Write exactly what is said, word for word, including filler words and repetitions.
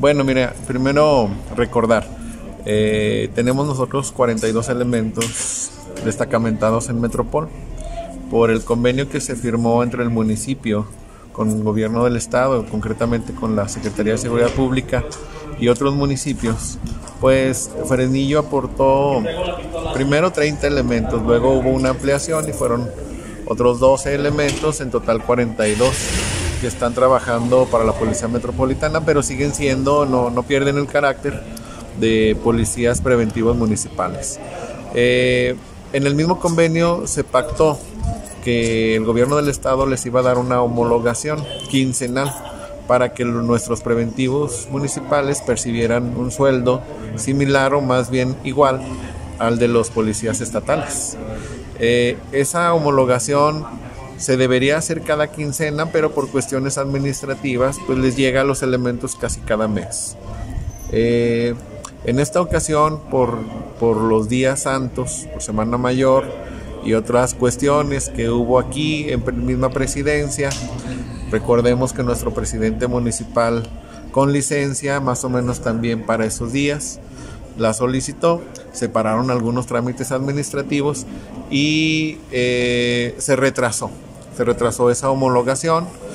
Bueno, mira, primero recordar, eh, tenemos nosotros cuarenta y dos elementos destacamentados en Metropol por el convenio que se firmó entre el municipio con el gobierno del estado, concretamente con la Secretaría de Seguridad Pública y otros municipios. Pues Fresnillo aportó primero treinta elementos, luego hubo una ampliación y fueron otros doce elementos, en total cuarenta y dos que están trabajando para la Policía Metropolitana, pero siguen siendo, no, no pierden el carácter de policías preventivos municipales. Eh, en el mismo convenio se pactó que el gobierno del estado les iba a dar una homologación quincenal para que nuestros preventivos municipales percibieran un sueldo similar o más bien igual al de los policías estatales. Eh, esa homologación se debería hacer cada quincena, pero por cuestiones administrativas pues les llega a los elementos casi cada mes. Eh, en esta ocasión, por, por los días santos, por Semana Mayor y otras cuestiones que hubo aquí en la misma presidencia, recordemos que nuestro presidente municipal con licencia, más o menos también para esos días, la solicitó, se pararon algunos trámites administrativos y eh, se retrasó, se retrasó esa homologación.